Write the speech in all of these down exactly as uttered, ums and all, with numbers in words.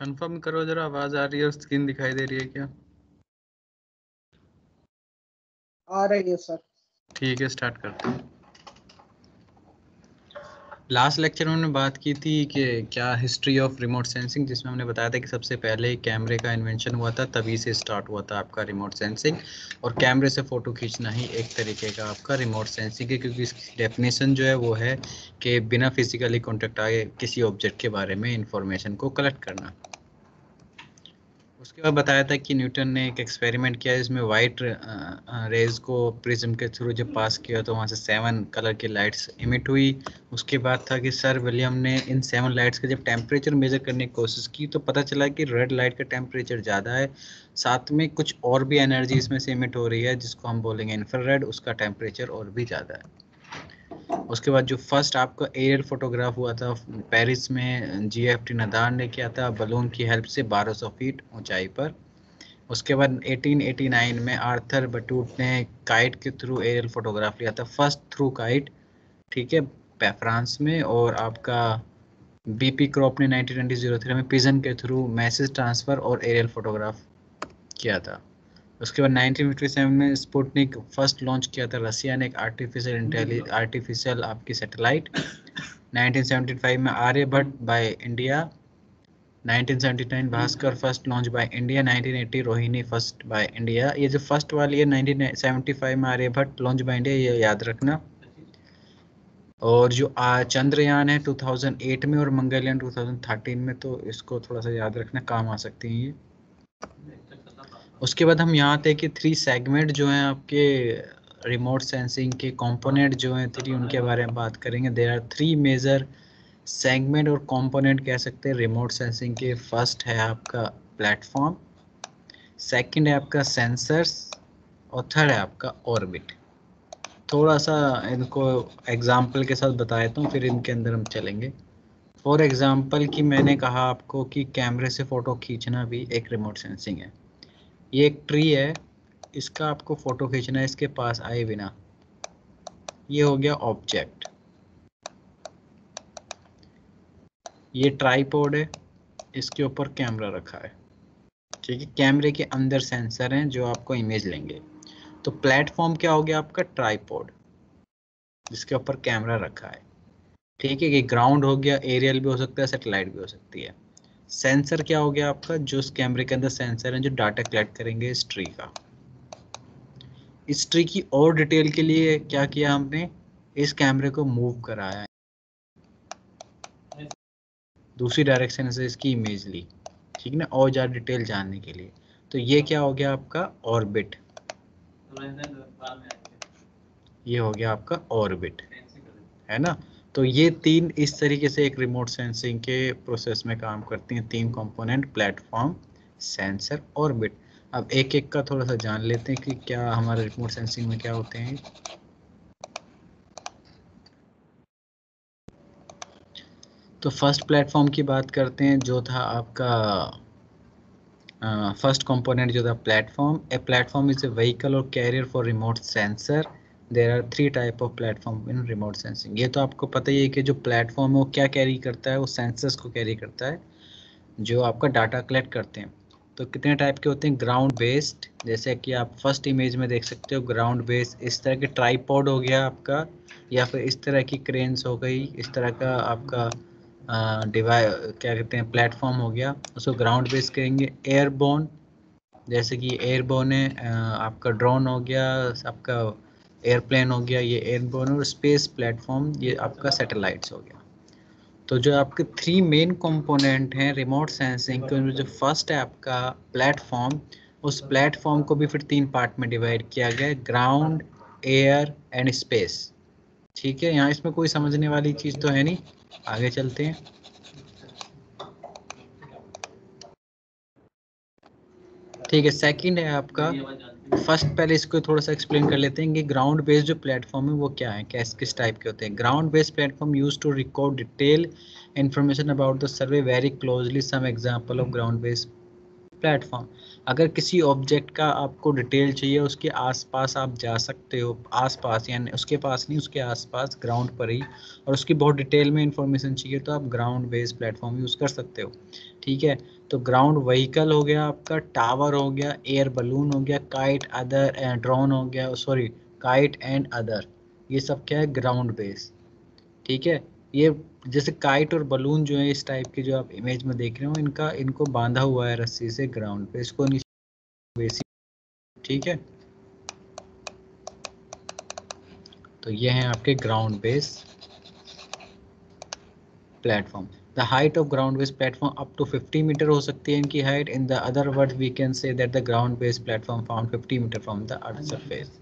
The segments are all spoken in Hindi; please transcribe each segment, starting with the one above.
कंफर्म करो जरा, आवाज आ रही है और स्क्रीन दिखाई दे रही है क्या? आ रही है सर। ठीक है, स्टार्ट करते हैं। लास्ट लेक्चर में हमने बात की थी कि क्या हिस्ट्री ऑफ रिमोट सेंसिंग, जिसमें हमने बताया था कि सबसे पहले कैमरे का इन्वेंशन हुआ था, तभी से स्टार्ट हुआ था आपका रिमोट सेंसिंग। और कैमरे से फ़ोटो खींचना ही एक तरीके का आपका रिमोट सेंसिंग है, क्योंकि इसकी डेफिनेशन जो है वो है कि बिना फिजिकली कॉन्टेक्ट आए किसी ऑब्जेक्ट के बारे में इंफॉर्मेशन को कलेक्ट करना। उसके बाद बताया था कि न्यूटन ने एक एक्सपेरिमेंट किया, इसमें वाइट रेज को प्रिज्म के थ्रू जब पास किया तो वहाँ से सेवन कलर की लाइट्स इमिट हुई। उसके बाद था कि सर विलियम ने इन सेवन लाइट्स का जब टेम्परेचर मेजर करने की कोशिश की तो पता चला कि रेड लाइट का टेम्परेचर ज़्यादा है, साथ में कुछ और भी एनर्जी इसमें से इमिट हो रही है जिसको हम बोलेंगे इंफ्रारेड, उसका टेम्परेचर और भी ज़्यादा है। उसके बाद जो फर्स्ट आपका एरियल फोटोग्राफ हुआ था पेरिस में, जी एफ टी नदार ने किया था बलून की हेल्प से बारह सौ फीट ऊंचाई पर। उसके बाद अठारह सौ नवासी में आर्थर बटूट ने काइट के थ्रू एरियल फोटोग्राफ लिया था, फर्स्ट थ्रू काइट, ठीक है, फ्रांस में। और आपका बीपी क्रॉप ने नाइनटीन ट्वेंटी में पिजन के थ्रू मैसेज ट्रांसफर और एरियल फोटोग्राफ किया था। उसके बाद नाइनटीन फिफ्टी सेवन में स्पुतनिक फर्स्ट लॉन्च किया था रसिया ने एक आर्टिफिशियल इंटेलिजेंस आर्टिफिशियल आपकी सैटेलाइट। नाइनटीन सेवेंटी फाइव में Aryabhata by India. Nineteen seventy nine Bhaskar first launch by India. Nineteen eighty Rohini first by India. ये जो फर्स्ट वाली है नाइनटीन सेवेंटी फाइव में आर्यभट्ट लॉन्च बाय इंडिया, ये याद रखना। और जो चंद्रयान है टू थाउजेंड एट में और मंगलयान टू थाउजेंड थर्टीन में, तो इसको थोड़ा सा याद रखना, काम आ सकती हैं ये। उसके बाद हम यहाँ थे कि थ्री सेगमेंट जो हैं आपके रिमोट सेंसिंग के कंपोनेंट जो हैं थ्री, उनके बारे में बात करेंगे। There are three major segment और कंपोनेंट कह सकते हैं रिमोट सेंसिंग के। फर्स्ट है आपका प्लेटफॉर्म, सेकंड है आपका सेंसर्स और थर्ड है आपका ऑर्बिट। थोड़ा सा इनको एग्जाम्पल के साथ बता देता हूँ, फिर इनके अंदर हम चलेंगे। फॉर एग्जाम्पल कि मैंने कहा आपको कि कैमरे से फ़ोटो खींचना भी एक रिमोट सेंसिंग है। ये एक ट्री है, इसका आपको फ़ोटो खींचना है इसके पास आए बिना, ये हो गया ऑब्जेक्ट। ये ट्राइपॉड है, इसके ऊपर कैमरा रखा है, ठीक है। कैमरे के अंदर सेंसर हैं जो आपको इमेज लेंगे। तो प्लेटफॉर्म क्या हो गया आपका? ट्राइपॉड, जिसके ऊपर कैमरा रखा है, ठीक है। ये ग्राउंड हो गया, एरियल भी हो सकता है, सैटेलाइट भी हो सकती है। सेंसर क्या हो गया आपका? जो उस कैमरे के अंदर सेंसर हैं जो डाटा कलेक्ट करेंगे इस ट्री का। इस ट्री की और डिटेल के लिए क्या किया हमने? इस कैमरे को मूव कराया है, दूसरी डायरेक्शन से इसकी इमेज ली, ठीक ना, और ज़्यादा डिटेल जानने के लिए। तो ये क्या हो गया आपका? ऑर्बिट। ये हो गया आपका ऑर्बिट, है ना। तो ये तीन इस तरीके से एक रिमोट सेंसिंग के प्रोसेस में काम करती हैं, तीन कंपोनेंट, प्लेटफॉर्म, सेंसर, ऑर्बिट। अब एक एक का थोड़ा सा जान लेते हैं कि क्या हमारे रिमोट सेंसिंग में क्या होते हैं। तो फर्स्ट प्लेटफॉर्म की बात करते हैं, जो था आपका फर्स्ट कंपोनेंट जो था platform. A platform is a vehicle और carrier for remote sensor. There are three type of platform in remote sensing. ये तो आपको पता ही है कि जो प्लेटफॉर्म है वो क्या कैरी करता है, वो सेंसर्स को कैरी करता है जो आपका डाटा कलेक्ट करते हैं। तो कितने टाइप के होते हैं? ग्राउंड बेस्ड, जैसे कि आप फर्स्ट इमेज में देख सकते हो, ग्राउंड बेस्ड इस तरह के ट्राइपॉड हो गया आपका, या फिर इस तरह की क्रेन्स हो गई, इस तरह का आपका डिवाइ क्या कहते हैं प्लेटफॉर्म हो गया, उसको ग्राउंड बेस्ड करेंगे। एयरबोर्न, जैसे कि एयरबोर्न है आपका ड्रोन हो गया, आपका एयरप्लेन हो गया, ये एयरबोर्न। और स्पेस प्लेटफॉर्म ये आपका सैटेलाइट्स हो गया। तो जो आपके थ्री मेन कंपोनेंट हैं रिमोट सेंसिंग के, उनमें जो फर्स्ट है आपका प्लेटफॉर्म, उस प्लेटफॉर्म को भी फिर तीन पार्ट में डिवाइड किया गया है, ग्राउंड, एयर एंड स्पेस, ठीक है। यहाँ इसमें कोई समझने वाली चीज़ तो है नहीं, आगे चलते हैं। ठीक है, सेकंड है आपका फर्स्ट। पहले इसको थोड़ा सा एक्सप्लेन कर लेते हैं कि ग्राउंड बेस्ड जो प्लेटफॉर्म है वो क्या है, कैस किस टाइप के होते हैं। Ground based platform use to record detail information about the survey very closely. Some example of ground based platform. अगर किसी ऑब्जेक्ट का आपको डिटेल चाहिए, उसके आसपास आप जा सकते हो, आसपास यानी उसके पास नहीं, उसके आसपास ग्राउंड पर ही, और उसकी बहुत डिटेल में इंफॉर्मेशन चाहिए तो आप ग्राउंड बेस्ड प्लेटफॉर्म यूज़ कर सकते हो। ठीक है, तो ग्राउंड व्हीकल हो गया आपका, टावर हो गया, एयर बलून हो गया, काइट अदर ड्रोन हो गया, सॉरी काइट एंड अदर, ये सब क्या है, ग्राउंड बेस। ठीक है, ये जैसे काइट और बलून जो है इस टाइप के जो आप इमेज में देख रहे हो, इनका इनको बांधा हुआ है रस्सी से ग्राउंड पे, इसको नीचे बेसिक। ठीक है, तो ये हैं आपके ground base platform. The height of ground base platform up to fifty metre हो सकती है इनकी height. In the other word we can say that the ground base platform found fifty metre from the earth surface.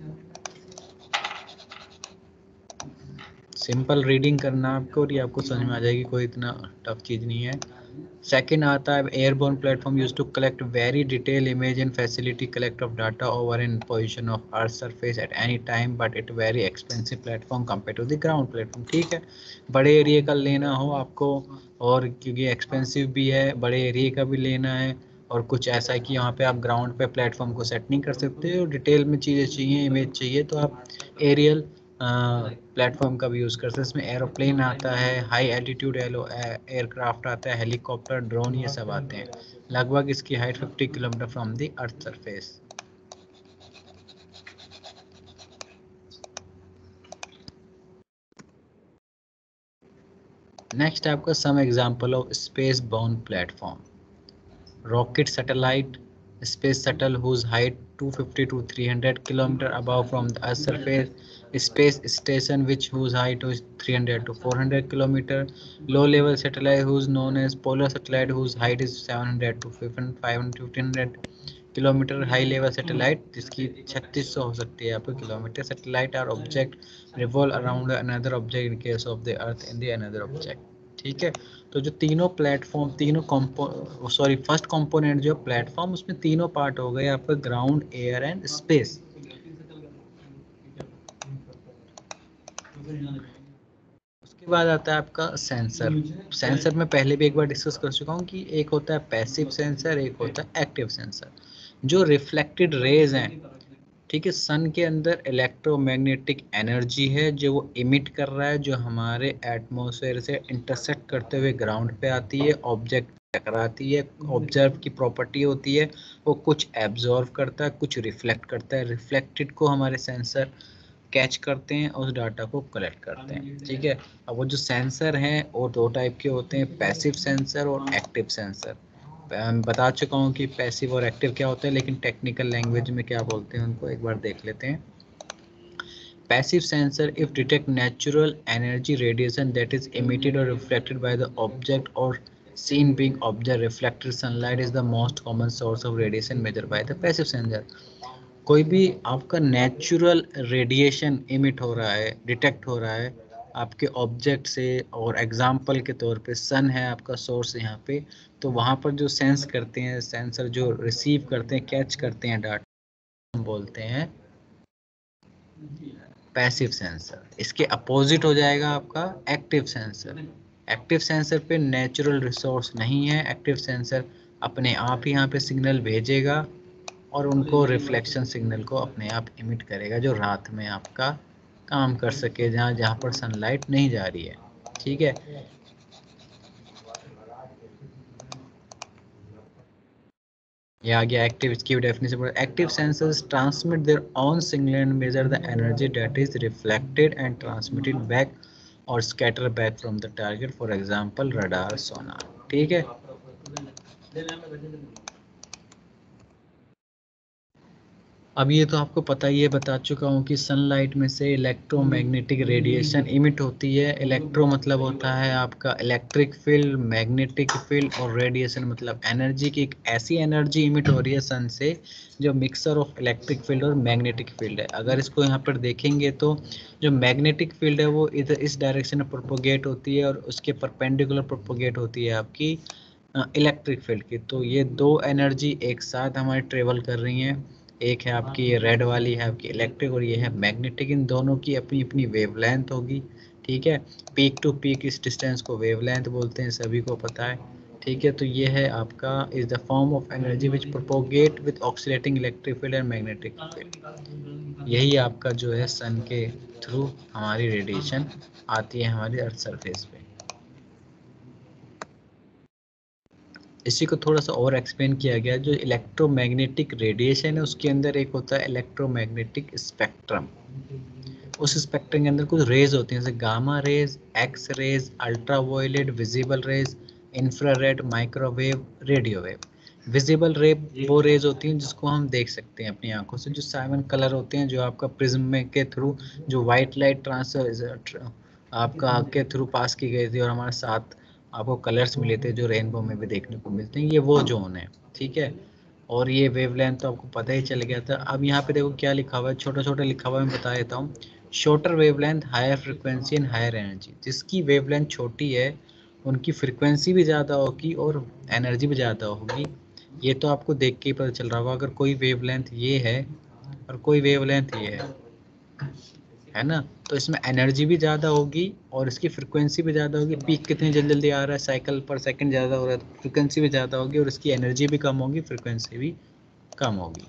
Simple reading करना आपको और ये आपको समझ में आ जाएगी, कोई इतना टफ चीज़ नहीं है। सेकेंड आता है airborne platform use to collect very detail image and facility collect of data over in position of earth surface at any time, but it very expensive platform compare to the ground platform. ठीक है, बड़े एरिया का लेना हो आपको, और क्योंकि एक्सपेंसिव भी है, बड़े एरिया का भी लेना है, और कुछ ऐसा है कि यहाँ पे आप ग्राउंड पे प्लेटफॉर्म को सेट नहीं कर सकते हो, डिटेल में चीज़ें चाहिए, इमेज चाहिए, तो आप एरियल प्लेटफॉर्म का भी यूज़ करते हैं। इसमें एरोप्लेन आता है, हाई एल्टीट्यूड एयरक्राफ्ट आता है, हेलीकॉप्टर, ड्रोन, ये सब आते हैं। लगभग इसकी height fifty kilometre from the earth surface. Next आपका some example of space borne platform. Rocket satellite space shuttle whose height two hundred fifty to three hundred kilometer above from the earth's surface, space station which whose height is three hundred to four hundred kilometer, low level satellite whose known as polar satellite whose height is seven hundred to five hundred to fifteen hundred kilometre, high level satellite जिसकी छत्तीस सौ हो सकती है आपको kilometre. Satellite are object revolve around another object in case of the earth in the another object. ठीक है, तो जो तीनों प्लेटफॉर्म, तीनों कॉम्पो सॉरी फर्स्ट कंपोनेंट जो प्लेटफॉर्म, उसमें तीनों पार्ट हो गए आपका, ग्राउंड, एयर एंड स्पेस। उसके बाद आता है आपका सेंसर। सेंसर में पहले भी एक बार डिस्कस कर चुका हूँ कि एक होता है पैसिव सेंसर, एक होता है एक्टिव सेंसर। जो रिफ्लेक्टेड रेज हैं, ठीक है, सन के अंदर इलेक्ट्रोमैग्नेटिक एनर्जी है जो वो इमिट कर रहा है, जो हमारे एटमॉस्फेयर से इंटरसेक्ट करते हुए ग्राउंड पे आती है, ऑब्जेक्ट टकराती है। ऑब्जर्व की प्रॉपर्टी होती है, वो कुछ एब्जॉर्व करता है, कुछ रिफ्लेक्ट करता है। रिफ्लेक्टेड को हमारे सेंसर कैच करते हैं और उस डाटा को कलेक्ट करते हैं। ठीक है, अब वो जो सेंसर हैं वो दो टाइप के होते हैं, पैसिव सेंसर और एक्टिव सेंसर। मैं बता चुका हूँ कि पैसिव और एक्टिव क्या होता है, लेकिन टेक्निकल लैंग्वेज में क्या बोलते हैं उनको एक बार देख लेते हैं। Passive sensor if detect natural energy radiation that is emitted or reflected by the object or seen being observed. Reflected sunlight is the most common source of radiation measured by the passive sensor. कोई भी आपका नेचुरल रेडिएशन इमिट हो रहा है, डिटेक्ट हो रहा है आपके ऑब्जेक्ट से, और एग्जांपल के तौर पे सन है आपका सोर्स यहाँ पे, तो वहाँ पर जो सेंस करते हैं सेंसर, जो रिसीव करते हैं, कैच करते हैं डाटा, हम बोलते हैं पैसिव सेंसर। इसके अपोजिट हो जाएगा आपका एक्टिव सेंसर। एक्टिव सेंसर पे नेचुरल रिसोर्स नहीं है, एक्टिव सेंसर अपने आप ही यहाँ पे सिग्नल भेजेगा और उनको रिफ्लेक्शन सिग्नल को अपने आप इमिट करेगा, जो रात में आपका काम कर सके, जहाँ जहाँ पर सनलाइट नहीं जा रही है। ठीक है, ये आ गया एक्टिव। इसकी definition, active sensors transmit their own signal and measure the energy that is reflected and transmitted back और scatter back from the target, for example radar, sonar. ठीक है, अब ये तो आपको पता ही है, बता चुका हूँ कि सनलाइट में से इलेक्ट्रोमैग्नेटिक रेडिएशन इमिट होती है। इलेक्ट्रो मतलब होता है आपका इलेक्ट्रिक फील्ड, मैग्नेटिक फील्ड, और रेडिएशन मतलब एनर्जी की एक ऐसी एनर्जी इमिट हो रही है सन से जो मिक्सर ऑफ इलेक्ट्रिक फील्ड और मैग्नेटिक फील्ड है। अगर इसको यहाँ पर देखेंगे तो जो मैग्नेटिक फील्ड है वो इधर इस डायरेक्शन में प्रोपोगेट होती है, और उसके परपेंडिकुलर प्रोपोगेट होती है आपकी इलेक्ट्रिक फील्ड की। तो ये दो एनर्जी एक साथ हमारे ट्रेवल कर रही हैं, एक है आपकी ये रेड वाली है आपकी इलेक्ट्रिक, और ये है मैग्नेटिक। इन दोनों की अपनी अपनी वेवलेंथ होगी। ठीक है, पीक टू पीक इस डिस्टेंस को वेवलेंथ बोलते हैं, सभी को पता है। ठीक है, तो ये है आपका is the form of energy which propagate with oscillating electric field and magnetic field. यही आपका जो है सन के थ्रू हमारी रेडिएशन आती है हमारी अर्थ सरफेस पे। इसी को थोड़ा सा और एक्सप्लेन किया गया, जो इलेक्ट्रोमैग्नेटिक रेडिएशन है उसके अंदर एक होता है इलेक्ट्रोमैग्नेटिक स्पेक्ट्रम। उस स्पेक्ट्रम के अंदर कुछ रेज होती हैं, जैसे gamma rays, X rays, ultraviolet, visible rays, infrared, microwave, radio wave. Visible ray वो रेज होती हैं जिसको हम देख सकते हैं अपनी आंखों से, जो सेवन कलर होते हैं, जो आपका प्रिज्म में के थ्रू जो वाइट लाइट ट्रांसफर आपका के थ्रू पास की गई थी और हमारे साथ आपको कलर्स मिले थे जो रेनबो में भी देखने को मिलते हैं, ये वो जोन है। ठीक है, और ये वेवलेंथ तो आपको पता ही चल गया था। अब यहाँ पे देखो क्या लिखा हुआ है, छोटा छोटा लिखा हुआ है, मैं बता देता हूँ। Shorter wavelength, higher frequency and higher energy. जिसकी वेवलेंथ छोटी है उनकी फ्रिक्वेंसी भी ज़्यादा होगी और एनर्जी भी ज़्यादा होगी। ये तो आपको देख के ही पता चल रहा होगा, अगर कोई वेवलेंथ ये है और कोई वेवलेंथ ये है, है ना, तो इसमें एनर्जी भी ज़्यादा होगी और इसकी फ्रिक्वेंसी भी ज़्यादा होगी। पीक कितनी जल्दी जल्दी आ रहा है, साइकिल पर सेकंड ज़्यादा हो रहा है, तो फ्रिक्वेंसी भी ज़्यादा होगी और इसकी एनर्जी भी कम होगी, फ्रिक्वेंसी भी कम होगी।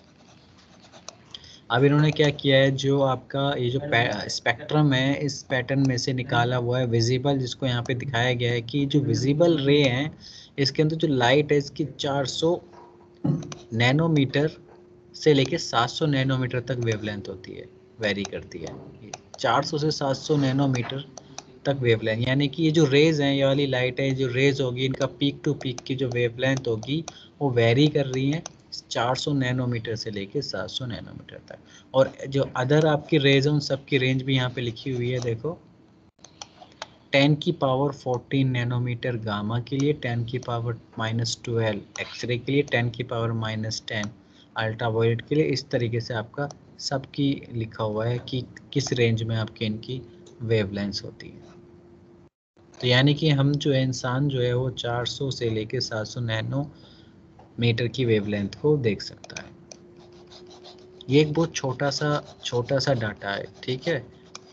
अब इन्होंने क्या किया है, जो आपका ये जो स्पेक्ट्रम है इस पैटर्न में से निकाला हुआ है विजिबल, जिसको यहाँ पे दिखाया गया है कि जो विजिबल रे हैं इसके अंदर जो लाइट है इसकी चार सौ नैनोमीटर से लेके सात सौ नैनोमीटर तक वेवलेंथ होती है, वेरी करती है। चार सौ से सात सौ नैनोमीटर तक वेवलेंथ, यानी कि ये जो रेज हैं, ये वाली लाइट है, जो रेज होगी इनका पीक टू पीक की जो वेवलेंथ होगी वो वेरी कर रही है चार सौ नैनोमीटर से लेके सात सौ नैनोमीटर तक। और जो अदर आपकी रेज है उन सब की रेंज भी यहाँ पे लिखी हुई है, देखो। टेन की पावर फोर्टीन नैनोमीटर गामा के लिए, टेन की पावर माइनस ट्वेल्व एक्सरे के लिए, टेन की पावर माइनस टेन अल्ट्रावायलेट के लिए। इस तरीके से आपका सबकी लिखा हुआ है कि किस रेंज में आपके इनकी वेवलेंथ होती है। तो यानी कि हम जो है इंसान जो है वो चार सौ से लेके सात सौ नैनो मीटर की वेवलेंथ को देख सकता है। ये एक बहुत छोटा सा छोटा सा डाटा है, ठीक है।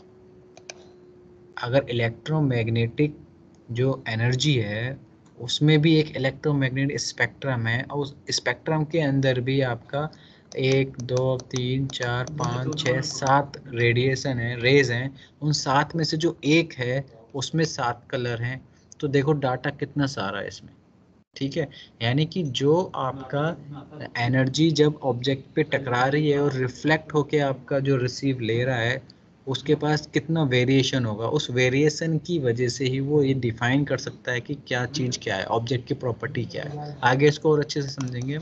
अगर इलेक्ट्रोमैग्नेटिक जो एनर्जी है उसमें भी एक इलेक्ट्रोमैग्नेटिक स्पेक्ट्रम है, और उस स्पेक्ट्रम के अंदर भी आपका एक दो तीन चार पाँच छः सात रेडिएशन है, रेज हैं। उन सात में से जो एक है उसमें सात कलर हैं। तो देखो डाटा कितना सारा है इसमें, ठीक है। यानी कि जो आपका एनर्जी जब ऑब्जेक्ट पे टकरा रही है और रिफ्लेक्ट होके आपका जो रिसीव ले रहा है उसके पास कितना वेरिएशन होगा, उस वेरिएशन की वजह से ही वो ये डिफाइन कर सकता है कि क्या चीज़ क्या है, ऑब्जेक्ट की प्रॉपर्टी क्या है। आगे इसको और अच्छे से समझेंगे।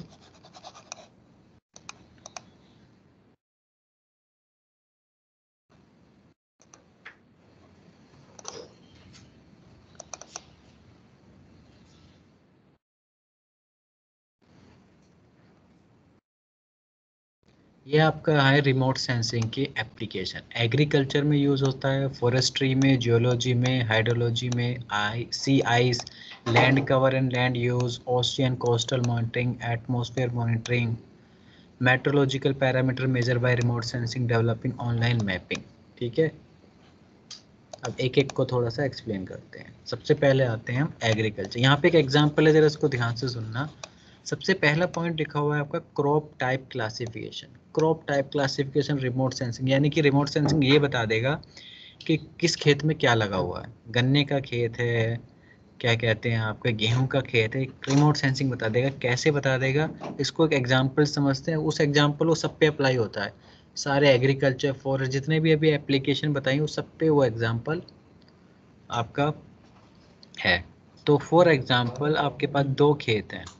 ये आपका है रिमोट सेंसिंग की एप्लीकेशन। एग्रीकल्चर में यूज़ होता है, फॉरेस्ट्री में, जियोलॉजी में, हाइड्रोलॉजी में, I C ice, land cover and land use, ocean coastal monitoring, atmosphere monitoring, meteorological parameter measure by remote sensing, developing online mapping. ठीक है, अब एक एक को थोड़ा सा एक्सप्लेन करते हैं। सबसे पहले आते हैं हम एग्रीकल्चर। यहाँ पे एक एग्जांपल है, जरा इसको ध्यान से सुनना। सबसे पहला पॉइंट लिखा हुआ है आपका crop type classification. Crop type classification remote sensing, यानी कि रिमोट सेंसिंग ये बता देगा कि किस खेत में क्या लगा हुआ है। गन्ने का खेत है, क्या कहते हैं आपके गेहूं का खेत है, रिमोट सेंसिंग बता देगा। कैसे बता देगा, इसको एक एग्जांपल समझते हैं। उस एग्जांपल वो सब पे अप्लाई होता है, सारे एग्रीकल्चर फॉरेस्ट जितने भी अभी एप्लीकेशन बताई उस सब पे वो एग्जांपल आपका है। तो फॉर एग्जांपल आपके पास दो खेत हैं,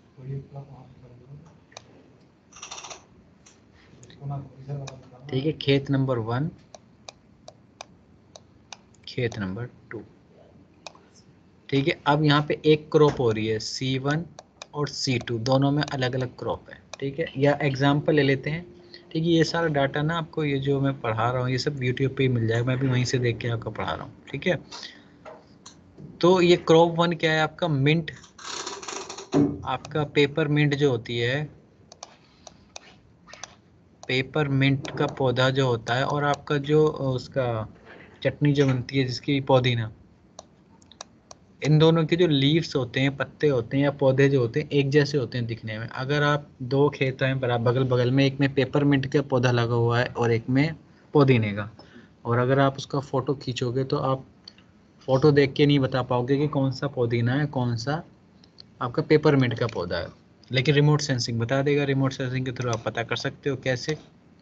ठीक है, खेत नंबर वन, खेत नंबर टू, ठीक है। अब यहाँ पे एक क्रॉप हो रही है सी वन और सी टू, दोनों में अलग अलग क्रॉप है, ठीक है। या एग्जांपल ले लेते हैं, ठीक है। ये सारा डाटा ना आपको, ये जो मैं पढ़ा रहा हूँ ये सब यूट्यूब पे ही मिल जाएगा, मैं भी वहीं से देख के आपको पढ़ा रहा हूँ, ठीक है। तो ये क्रॉप वन क्या है आपका, मिंट, आपका पेपर मिंट जो होती है, पेपर मिंट का पौधा जो होता है, और आपका जो उसका चटनी जो बनती है जिसकी पुदीना, इन दोनों के जो लीव्स होते हैं, पत्ते होते हैं या पौधे जो होते हैं, एक जैसे होते हैं दिखने में। अगर आप दो खेत हैं बराबर बगल बगल में, एक में पेपरमिंट का पौधा लगा हुआ है और एक में पुदीने का, और अगर आप उसका फोटो खींचोगे तो आप फोटो देख के नहीं बता पाओगे कि कौन सा पुदीना है, कौन सा आपका पेपरमिंट का पौधा है। लेकिन रिमोट सेंसिंग बता देगा। रिमोट सेंसिंग के थ्रू आप पता कर सकते हो। कैसे?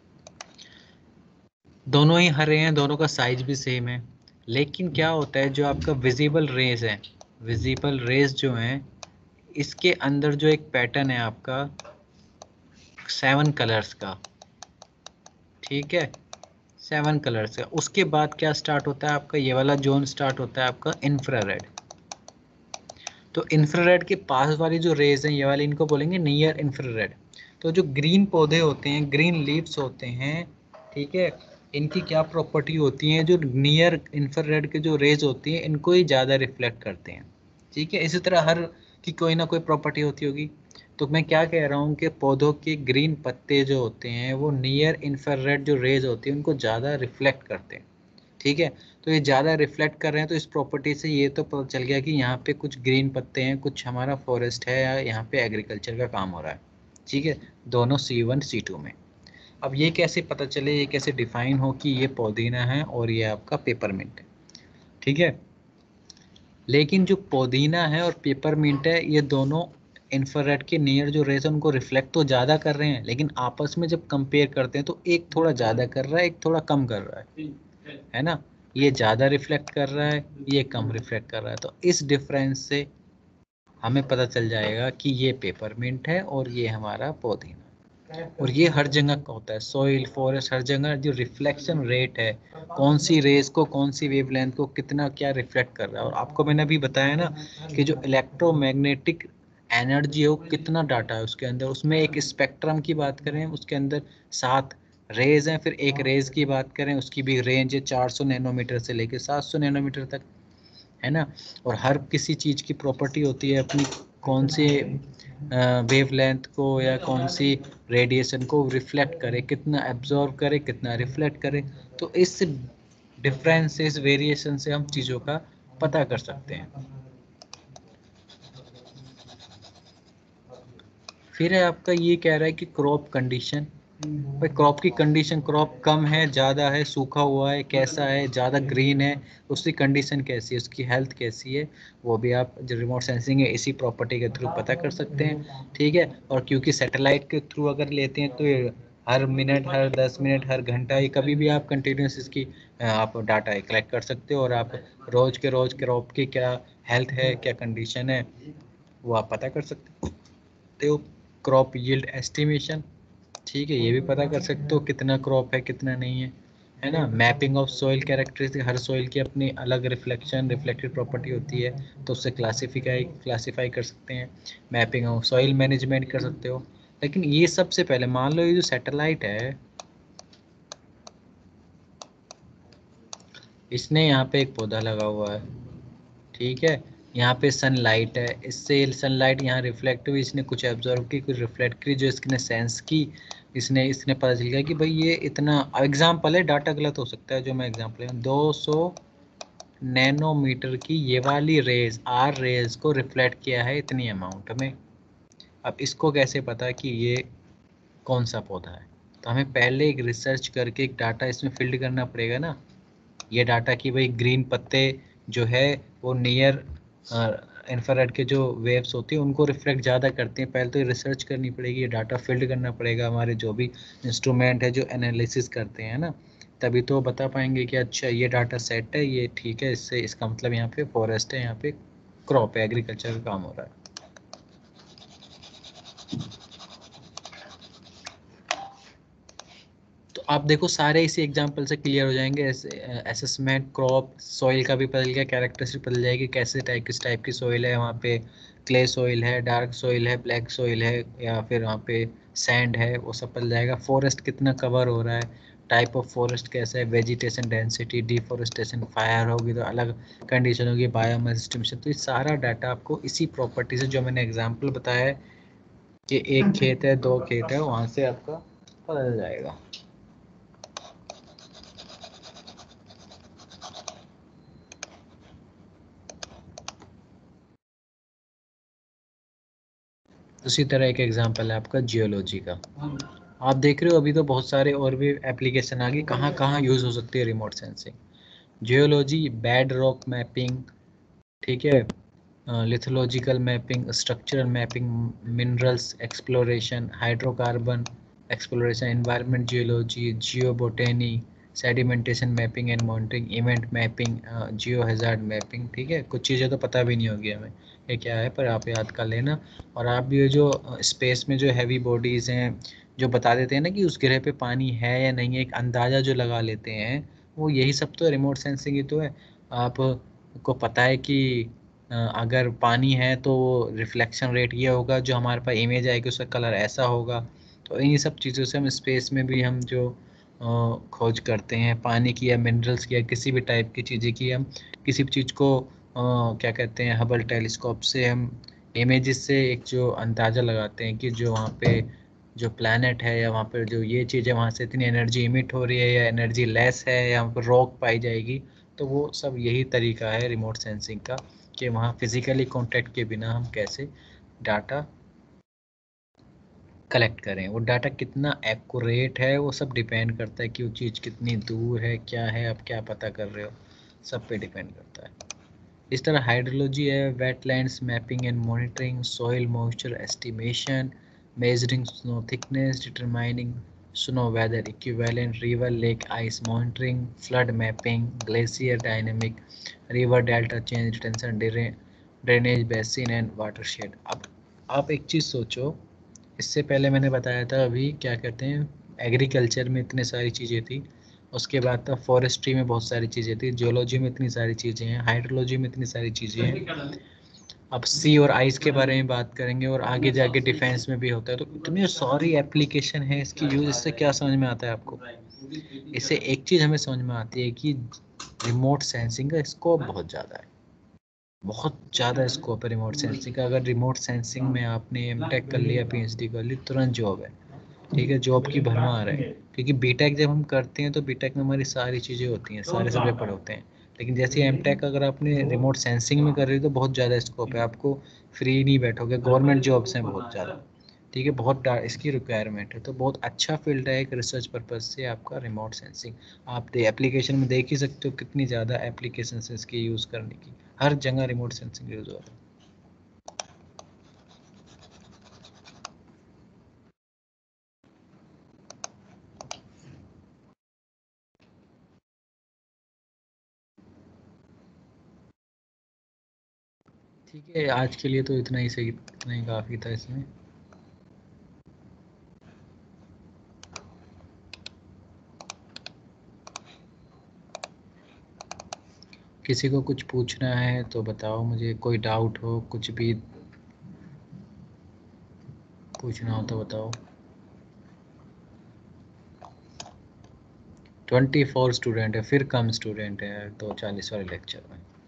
दोनों ही हरे हैं, दोनों का साइज भी सेम है, लेकिन क्या होता है, जो आपका विजिबल रेज है, विजिबल रेज जो हैं, इसके अंदर जो एक पैटर्न है आपका सेवन कलर्स का, ठीक है, सेवन कलर्स का, उसके बाद क्या स्टार्ट होता है आपका, ये वाला जोन स्टार्ट होता है आपका इंफ्रारेड। तो इंफ्रारेड के पास वाली जो रेज हैं, ये वाली, इनको बोलेंगे नियर इंफ्रारेड। तो जो ग्रीन पौधे होते हैं, ग्रीन लीव्स होते हैं, ठीक है, इनकी क्या प्रॉपर्टी होती है, जो नियर इंफ्रारेड के जो रेज होती हैं, इनको ही ज़्यादा रिफ्लेक्ट करते हैं, ठीक है। इसी तरह हर की कोई ना कोई प्रॉपर्टी होती होगी। तो मैं क्या कह रहा हूँ कि पौधों के ग्रीन पत्ते जो होते हैं, वो नियर इंफ्रारेड जो रेज होती है उनको ज़्यादा रिफ्लेक्ट करते हैं, ठीक है। तो ये ज़्यादा रिफ्लेक्ट कर रहे हैं, तो इस प्रॉपर्टी से ये तो पता चल गया कि यहाँ पे कुछ ग्रीन पत्ते हैं, कुछ हमारा फॉरेस्ट है, या यहाँ पे एग्रीकल्चर का काम हो रहा है, ठीक है, दोनों सी वन सी टू में। अब ये कैसे पता चले, ये कैसे डिफाइन हो कि ये पुदीना है और ये आपका पेपरमिंट है, ठीक है। लेकिन जो पुदीना है और पेपरमिंट है, ये दोनों इंफ्रारेड के नियर जो रेज है उनको रिफ्लेक्ट तो ज़्यादा कर रहे हैं, लेकिन आपस में जब कंपेयर करते हैं तो एक थोड़ा ज़्यादा कर रहा है, एक थोड़ा कम कर रहा है, है ना। ये ज़्यादा रिफ्लेक्ट कर रहा है, ये कम रिफ्लेक्ट कर रहा है। तो इस डिफरेंस से हमें पता चल जाएगा कि ये पेपरमिंट है और ये हमारा पुदीना। और ये हर जगह का होता है, सॉइल, फॉरेस्ट, हर जगह जो रिफ्लेक्शन रेट है, कौन सी रेस को, कौन सी वेवलेंथ को कितना क्या रिफ्लेक्ट कर रहा है। और आपको मैंने अभी बताया ना कि जो इलेक्ट्रोमैग्नेटिक एनर्जी है वो कितना डाटा है उसके अंदर। उसमें एक स्पेक्ट्रम की बात करें, उसके अंदर सात रेज हैं, फिर एक रेज की बात करें, उसकी भी रेंज है चार सौ नैनोमीटर से लेकर सात सौ नैनोमीटर तक, है ना। और हर किसी चीज़ की प्रॉपर्टी होती है अपनी, कौन से वेवलेंथ को या कौन सी रेडिएशन को रिफ्लेक्ट करे, कितना एब्जॉर्ब करे, कितना रिफ्लेक्ट करे। तो इस डिफरेंस से, इस वेरिएशन से हम चीज़ों का पता कर सकते हैं। फिर है आपका ये कह रहा है कि क्रॉप कंडीशन। भाई क्रॉप की कंडीशन, क्रॉप कम है, ज़्यादा है, सूखा हुआ है, कैसा है, ज़्यादा ग्रीन है, उसकी कंडीशन कैसी है, उसकी हेल्थ कैसी है, वो भी आप जो रिमोट सेंसिंग है इसी प्रॉपर्टी के थ्रू पता कर सकते हैं, ठीक है। और क्योंकि सैटेलाइट के थ्रू अगर लेते हैं तो ये हर मिनट, हर दस मिनट, हर घंटा, ये कभी भी आप कंटिन्यूस इसकी आप डाटा कलेक्ट कर सकते हो, और आप रोज के रोज क्रॉप की क्या हेल्थ है, क्या कंडीशन है, वो आप पता कर सकते हो। क्रॉप यील्ड एस्टिमेशन, ठीक है, ये भी पता कर सकते हो कितना क्रॉप है, कितना नहीं है, है ना। मैपिंग ऑफ सॉइल कैरेक्टरिस्टिक, हर सॉइल की अपनी अलग रिफ्लेक्शन, रिफ्लेक्टेड प्रॉपर्टी होती है, तो उससे क्लासिफाई क्लासिफाई कर सकते हैं। मैपिंग ऑफ सॉइल मैनेजमेंट कर सकते हो। लेकिन ये सबसे पहले मान लो ये जो सैटेलाइट है, इसने यहाँ पे एक पौधा लगा हुआ है, ठीक है, यहाँ पे सनलाइट है, इससे सनलाइट यहाँ रिफ्लेक्ट हुई, इसने कुछ एब्जॉर्व की, कुछ रिफ्लेक्ट की, जो इसने सेंस की, इसने इसने पता चल गया कि भाई ये इतना, एग्जाम्पल है, डाटा गलत हो सकता है जो मैं एग्जाम्पल है, दो सौ नैनोमीटर की ये वाली रेज, आर रेज को रिफ्लेक्ट किया है इतनी अमाउंट में। अब इसको कैसे पता कि ये कौन सा पौधा है? तो हमें पहले एक रिसर्च करके एक डाटा इसमें फील्ड करना पड़ेगा ना, ये डाटा कि भाई ग्रीन पत्ते जो है वो नियर इंफ्रारेड के जो वेव्स होती हैं उनको रिफ्लेक्ट ज़्यादा करते हैं। पहले तो ये रिसर्च करनी पड़ेगी, ये डाटा फील्ड करना पड़ेगा, हमारे जो भी इंस्ट्रूमेंट है जो एनालिसिस करते हैं ना, तभी तो बता पाएंगे कि अच्छा ये डाटा सेट है, ये ठीक है, इससे इसका मतलब यहाँ पे फॉरेस्ट है, यहाँ पे क्रॉप है, एग्रीकल्चर का काम हो रहा है। तो आप देखो सारे इसी एग्जांपल से क्लियर हो जाएंगे। असेसमेंट, क्रॉप, सॉइल का भी पता चल गया, कैरेक्टरिस्टिक पता चल जाएगी, कैसे टाइप, किस टाइप की सॉइल है, वहाँ पे क्ले सॉइल है, डार्क सॉइल है, ब्लैक सॉइल है, या फिर वहाँ पे सैंड है, वो सब पता जाएगा। फॉरेस्ट कितना कवर हो रहा है, टाइप ऑफ फॉरेस्ट कैसा है, वेजिटेशन डेंसिटी, डिफॉरेस्टेशन, फायर होगी तो अलग कंडीशन होगी, बायोमास एस्टिमेशन। तो ये सारा डाटा आपको इसी प्रॉपर्टी से, जो मैंने एग्जाम्पल बताया है कि एक खेत है, दो खेत है, वहाँ से आपका पता चल जाएगा। उसी तरह एक एग्जांपल है आपका जियोलॉजी का। आप देख रहे हो अभी तो बहुत सारे और भी एप्लीकेशन आ गए, कहाँ कहाँ यूज़ हो सकती है remote sensing. Geology, bed rock mapping, ठीक है, lithological mapping, structural mapping, minerals exploration, hydrocarbon exploration, environment geology, geobotany, sedimentation mapping and monitoring, event mapping, geo hazard mapping. ठीक है, कुछ चीज़ें तो पता भी नहीं होगी हमें ये क्या है, पर आप याद कर लेना। और आप भी ये जो स्पेस में जो हैवी बॉडीज़ हैं जो बता देते हैं ना कि उस ग्रह पे पानी है या नहीं है, एक अंदाज़ा जो लगा लेते हैं, वो यही सब तो रिमोट सेंसिंग ही तो है। आपको पता है कि अगर पानी है तो रिफ्लेक्शन रेट ये होगा, जो हमारे पास इमेज आएगी उसका कलर ऐसा होगा। तो इन्हीं सब चीज़ों से हम स्पेस में भी हम जो खोज करते हैं पानी की या मिनरल्स की या किसी भी टाइप की चीज़ें की, हम किसी भी चीज़ को क्या कहते हैं, हबल टेलीस्कोप से हम इमेजेस से एक जो अंदाज़ा लगाते हैं कि जो वहाँ पे जो प्लैनेट है या वहाँ पर जो ये चीज़ है वहाँ से इतनी एनर्जी इमिट हो रही है या एनर्जी लेस है या वहाँ पर रॉक पाई जाएगी। तो वो सब यही तरीका है रिमोट सेंसिंग का, कि वहाँ फिज़िकली कांटेक्ट के बिना हम कैसे डाटा कलेक्ट करें। वो डाटा कितना एक्यूरेट है वो सब डिपेंड करता है कि वो चीज़ कितनी दूर है, क्या है, आप क्या पता कर रहे हो, सब पे डिपेंड करता है। इस तरह हाइड्रोलॉजी है, wetlands mapping and monitoring, soil moisture estimation, measuring snow thickness, determining snow weather equivalent, river lake ice monitoring, flood mapping, glacier dynamic, river delta change detection, drainage basin and watershed. अब आप एक चीज़ सोचो, इससे पहले मैंने बताया था अभी क्या कहते हैं, एग्रीकल्चर में इतनी सारी चीज़ें थी, उसके बाद था फॉरेस्ट्री में बहुत सारी चीज़ें थी, जियोलॉजी में इतनी सारी चीज़ें हैं, हाइड्रोलॉजी में इतनी सारी चीज़ें हैं, अब सी और आइस के बारे में बात करेंगे और आगे जाके डिफेंस में भी होता है। तो इतनी सारी एप्लीकेशन है इसकी यूज़। इससे क्या समझ में आता है आपको? इससे एक चीज़ हमें समझ में आती है कि रिमोट सेंसिंग का स्कोप बहुत ज़्यादा है, बहुत ज़्यादा स्कोप है रिमोट सेंसिंग का। अगर रिमोट सेंसिंग में आपने एम टेक कर लिया, पी एच डी कर ली, तुरंत जॉब है। ठीक है, जॉब की भरमार है, क्योंकि बी टेक जब हम करते हैं तो बी टेक में हमारी सारी चीज़ें होती हैं, सारे सब्जेक्ट पढ़े होते हैं। लेकिन जैसे एम टेक अगर आपने रिमोट सेंसिंग में कर रही तो बहुत ज़्यादा स्कोप है, आपको फ्री नहीं बैठोगे, गवर्नमेंट जॉब्स हैं बहुत ज़्यादा। ठीक है, बहुत इसकी रिक्वायरमेंट है, तो बहुत अच्छा फील्ड है एक रिसर्च पर्पज़ से आपका रिमोट सेंसिंग। आप एप्लीकेशन में देख ही सकते हो कितनी ज़्यादा एप्लीकेशन है इसकी यूज़ करने की, हर जगह रिमोट सेंसिंग यूज़ हो रहा है। ठीक है, आज के लिए तो इतना ही सही, इतना ही काफ़ी था इसमें। किसी को कुछ पूछना है तो बताओ मुझे, कोई डाउट हो, कुछ भी पूछना हो तो बताओ। ट्वेंटी फोर स्टूडेंट है, फिर कम स्टूडेंट है तो चालीस वाले लेक्चर में।